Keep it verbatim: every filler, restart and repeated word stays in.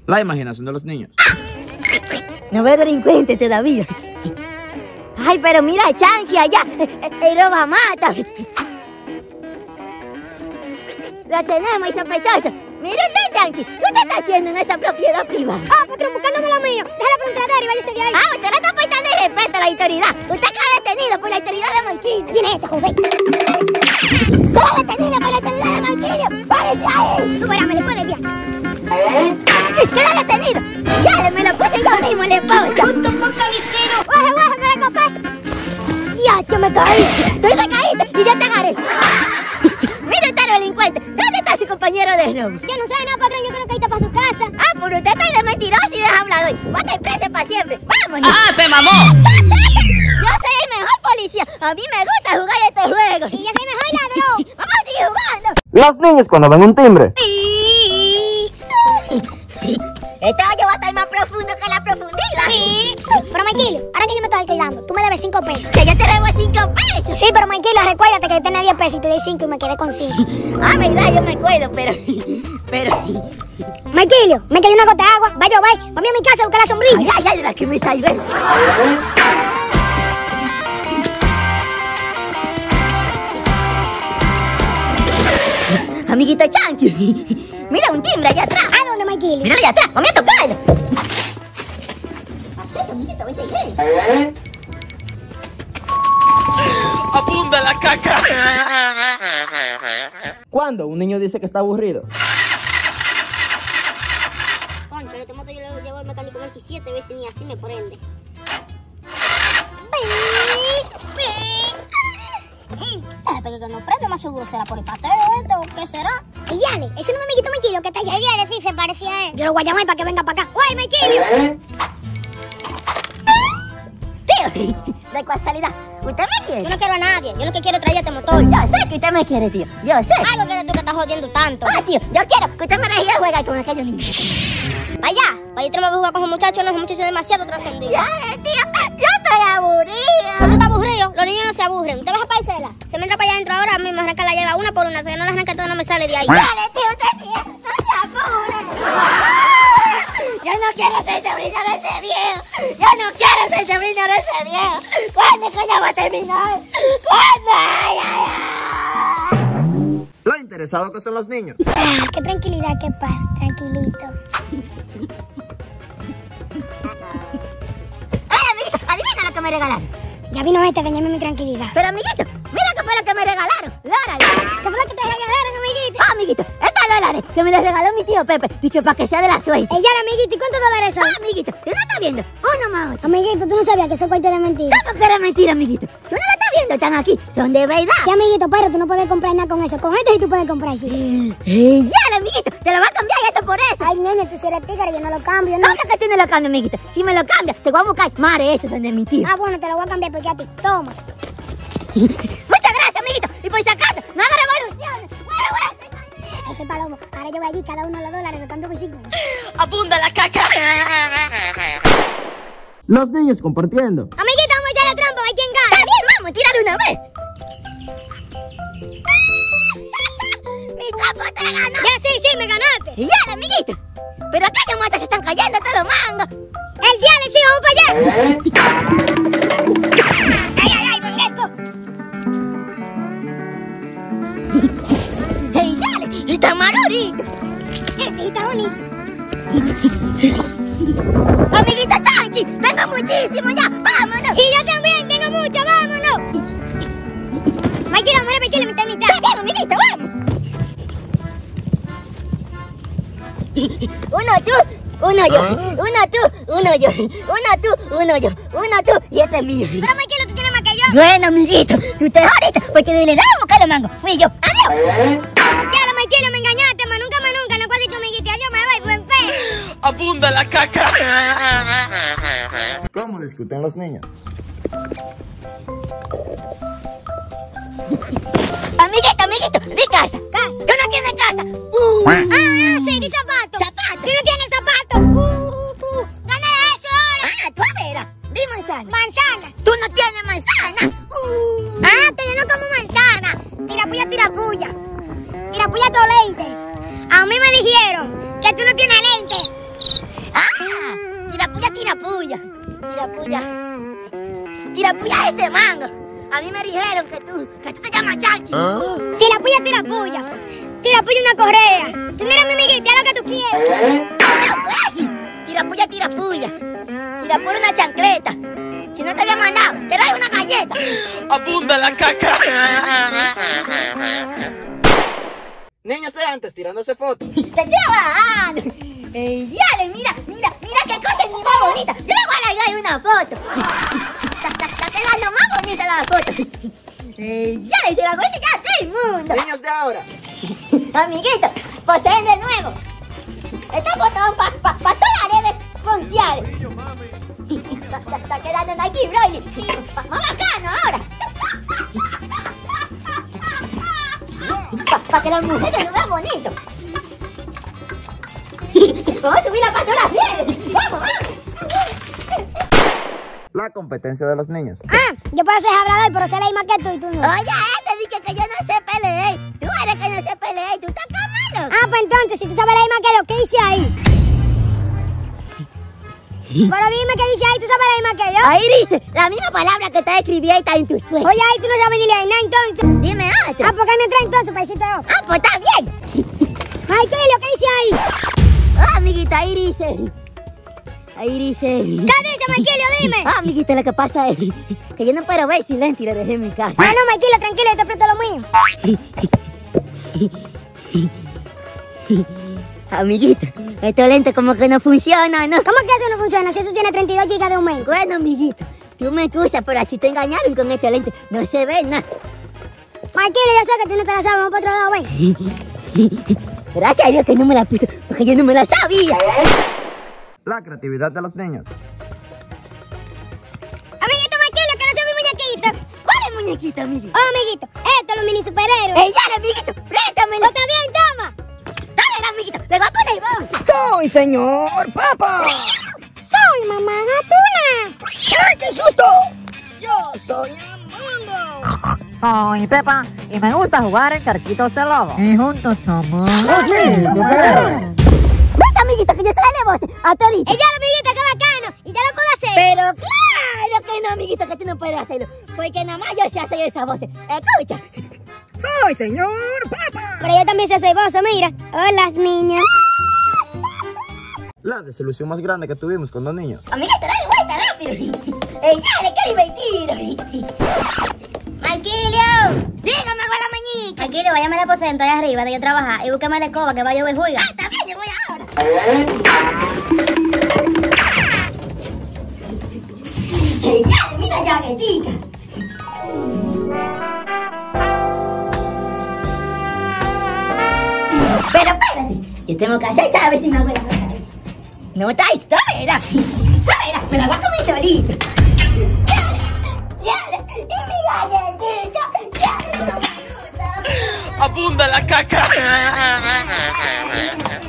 La imaginación de los niños. No veo delincuente todavía. Ay, pero mira a Chanchi allá. El roba mata. La tenemos, y sospechosa. Mira usted, Chanchi. ¿Qué usted está haciendo en esa propiedad privada? Ah, patrón, buscándome lo mío. Déjala preguntar y váyase de ahí. Ah, usted le está faltando el respeto a la autoridad. Usted queda detenido por la autoridad de Marquillo. Viene este, joven. Queda detenido por la autoridad de Marquillo. ¡Párese ahí! Tú verás, me le puedes enviar. ¡Queda detenido! ¡Ya, me lo puse yo mismo, le esposa! ¡Punto focalicero! ¡Baje, baje, para el papá! ¡Diacho, me caí! ¡Tú te caíste y yo te agarré! ¡Mira este delincuente! ¿Dónde está su compañero de robo? Yo no sé nada, patrón. Yo creo que ahí está para su casa. Ah, pero usted está de mentiroso y de hablador. Va a estar preso para siempre. ¡Vámonos! ¡Ah, se mamó! Yo soy el mejor policía. A mí me gusta jugar este juego. Y yo soy mejor ladrón. ¡Vamos a seguir jugando! Los niños cuando ven un timbre. Este hoyo va a estar más profundo que la profundidad. Pero, Maikilio, ahora que yo me estoy alquilando, tú me debes cinco pesos. Que yo te debo cinco pesos. Sí, pero, Maikilio, recuérdate que yo tenía diez pesos y te di cinco y me quedé con cinco. Ah, verdad, yo me acuerdo, pero... Pero... Maikilio, me cayó una gota de agua. Va a llover. Vamos a mi casa a buscar la sombrilla. Ay, ay, ay, la que me salvé. Amiguito Chanchi, mira un timbre allá atrás. ¿A dónde, Maikilio? Mira allá atrás, vamos a tocarlo. Amiguito, voy a seguir. ¡Abunda la caca! ¿Cuándo un niño dice que está aburrido? Concho, este moto yo lo llevo al mecánico veintisiete veces ni así me prende. Porque que no prende, más seguro será por el pateo este o qué será. El Diale, ese no es mi amiguito Maikilio que está allá. El Diale sí se parecía a él. Yo lo voy a llamar para que venga para acá. ¡Uy, Maikilio! Tío, de casualidad, ¿usted me quiere? Yo no quiero a nadie. Yo lo que quiero es traer este motor. Yo sé que usted me quiere, tío. Yo sé. Algo que eres tú que estás jodiendo tanto. Ah, tío, yo quiero que usted me deje jugar con aquellos niños. Vaya, vaya, yo no me voy a jugar con esos muchachos. No, esos muchachos son demasiado trascendidos. Ya, tío, yo estoy aburrida. ¿Tú estás aburrido? Los niños no se aburren. ¿Usted va a paisela? Se me entra para allá adentro ahora mismo, arranca la lleva una por una. Que no la arranca todo, no me sale de ahí. Dale, tío, usted sí, no se apure. Yo no quiero ser sobrino de ese viejo. Yo no quiero ser sobrino de ese viejo. ¿Cuándo es que ya va a terminar? ¿Cuándo? Ay, ay, ay. Lo interesado que son los niños. Ah, qué tranquilidad, qué paz, tranquilito. Ay, amiguito, adivina lo que me regalaron. Ya vino este, dañame mi tranquilidad. Pero, amiguito, mira qué fue lo que me regalaron. Dólares. ¿Qué fue lo que te regalaron, amiguito? Ah, amiguito, estos dólares que me los regaló mi tío Pepe. Y que para que sea de la suerte. Ey, ya, amiguito, ¿y cuántos dólares son? Ah, amiguito, ¿tú no estás viendo? Uno más ocho. Amiguito, tú no sabías que eso es cuento de mentira. ¿Cómo que era mentira, amiguito? ¿Tú no lo estás viendo? Están aquí. Son de verdad. Sí, amiguito, pero tú no puedes comprar nada con eso. Con esto sí tú puedes comprar, sí. ¡Ey, ya, amiguito! Te lo va a cambiar esto por eso. Ay, nene, tú si eres tigre, yo no lo cambio, ¿no? ¿Cómo que tú no lo cambias, amiguito? Si me lo cambias, te voy a buscar mare eso donde mi tío. Ah, bueno, te lo voy a cambiar porque a ti. Toma. Muchas gracias, amiguito. Y por si acaso, no haga revoluciones. Bueno, bueno. Ese palomo. Ahora yo voy allí, cada uno los dólares, lo cambio por cinco. ¡Abunda la caca! Los niños compartiendo. Amiguito, vamos a echar la trampa, hay quien Está gana. bien, vamos, tirar una vez. Mi trampa te ganó. Ya, sí, sí, me ganaste. Y ya, amiguito. Pero aquellos matas se están cayendo todos los mangos. El diale, sí, vamos para allá. Ay, ay, ay, venguesco. ¡Ey, ya! ¡Y está marorito! Este está bonito. Amiguita Chanchi, tengo muchísimo ya. ¡Vámonos! Y yo también, tengo mucho, vámonos. Maikilio, mira, Maikilio, mitad, mitad. ¡Está bien, amiguito, vamos! Uno tú, uno yo, uno tú, uno yo, uno tú, uno yo, uno tú y este es mío. Pero Maikilio, tú tienes más que yo. Bueno, amiguito, tú te ahorita porque le daba a buscar los mangos. Fui yo. ¡Adiós! Claro, Maikilio, me engañaste, más nunca, más nunca. No cuasi tu amiguito. Adiós, me voy, buen fe. ¡Abunda la caca! ¿Cómo discuten los niños? Amiguito, amiguito, mi casa. Casa. ¿Tú no tienes casa? Uh. Ah, ah, sí, di zapato. Zapato. Tú no tienes zapato. Uh, uh, dame eso ahora. Ah, tú a ver, di manzana. Manzana. Tú no tienes manzana. Uh. Ah, que yo no como manzana. Tirapuya, tirapuya. Tirapuya, tu lente. A mí me dijeron que tú no tienes lente. tirapuya. Tirapuya es ese mango. A mí me dijeron que tú, que tú te llamas Chachi. ¿Ah? Tirapuya, tirapuya. Tirapuya una correa. Tú mira mi amiguita, lo que tú quieres. Tirapuya, tirapuya. Tirapuya una chancleta. Si no te había mandado, te traigo una galleta. Abunda la caca. Niños de antes tirándose fotos. Te estoy bajando. Eh, dale, mira, mira, mira qué cosa ni más bonita. Yo le voy a largar una foto. Está, está, está quedando más bonita la foto. Eh, dale, se la voy a enseñar a todo el mundo. Niños de ahora. Amiguito, poseen de nuevo. Esta foto va para pa, pa todas las redes sociales. Está, está, está quedando en aquí, Broly. Más bacano ahora. Para pa que las mujeres lo vean bonito. Vamos a subirla para todas las redes. Vamos, vamos. La competencia de los niños. Ah, yo puedo ser hablador, pero sé leer más que tú y tú no. Oye, este dice que yo no sé pelear. Tú eres que no sé pelear. Tú estás malo. Ah, pues entonces, si tú sabes leer más que yo, ¿qué dice ahí? Pero dime qué dice ahí, ¿tú sabes leer más que yo? Ahí dice la misma palabra que está escribida y está en tu sueño. Oye, ahí tú no sabes ni leer nada, entonces. Dime otro. Ah, porque me trae entonces para decirte otro. Ah, pues está bien. Ay, ¿qué es lo que dice ahí? Ah, amiguita, ahí dice. Ahí dice. ¿Qué dice, Maikilio? Dime. Ah, amiguita, lo que pasa es que yo no puedo ver silencio y lo dejé en mi casa. Ah, no, Maikilio, tranquilo, yo te presto lo mío. Amiguita, estos lentes como que no funcionan, ¿no? ¿Cómo que eso no funciona si eso tiene treinta y dos gigas de aumento? Bueno, amiguita, tú me excusas, pero así te engañaron con estos lentes. No se ve nada. Maikilio, yo sé que tú no te la sabes, vamos para otro lado, ven. Gracias a Dios que no me la puso, porque yo no me la sabía. La creatividad de los niños. Amiguito Maikilio, que no sea mi muñequito. ¿Cuál es muñequita, amiguita? Oh, amiguito, esto es los mini superhéroes. ¡Ey, dale, amiguito! ¡Préstamelo! Está bien, toma. ¡Dale, amiguito! ¡Le voy a poner y vamos! ¡Soy señor Papa! Soy mamá gatuna. ¡Ay, qué susto! Yo soy Amundo. Soy Pepa y me gusta jugar en charquitos de lobo. Y juntos somos los mini superhéroes. Vete, amiguita, que yo sé la voz a todito. Y ya, amiguito, qué bacano. Y ya lo puedo hacer. Pero claro que no, amiguita, que tú no puedes hacerlo. Porque nada más yo sé hacer esa voz. Escucha. ¡Soy señor Papa! Pero yo también sé soy vos, mira. Hola, niñas. La desilusión más grande que tuvimos con los niños. Amiguita, dale vuelta rápido. ¡Ey, dale, que divertido! Maikilio. Dígame, abuela Mañica. Maikilio, váyame al aposento allá arriba de yo trabajar y búsqueme la escoba que va a llover juiga. Ah, está bien, yo voy ahora. ¡Ey, ya, mira ya, gatita! Pero espérate, yo tengo que hacer esta a ver si mi abuela no sabe. No, está ahí, a ver, a ver, me la voy a comer solita. ¡Yale! ¡Y mi galletita! ¡Yale, no me gusta! Abunda la caca.